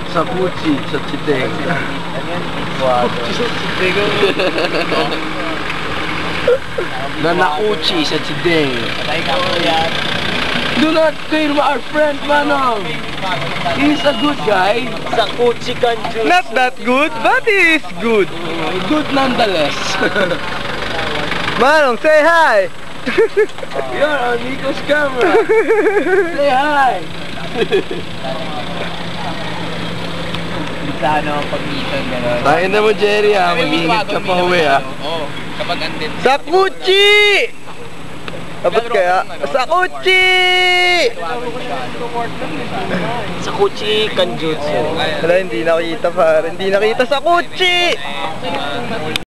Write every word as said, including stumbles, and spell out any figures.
Sa Gucci, sa Chiteng. Nanauchi sa Chiteng. Do not kill our friend, Manong. He's a good guy. Sa Gucci Kanju. Not that good, but he is good. Good nonetheless. Manong, say hi. You're on Nico's camera. Say hi. Sana ang pag-iitan gano'n. Tain na mo, Jerry, ha. Mag-ingat ka pa uwi, ha. Oo, kapag andin. Sa Gucci! Dapat kaya? Sa Gucci! Sa Gucci Kanjutsu. Wala, hindi nakita pa. Hindi nakita sa Gucci!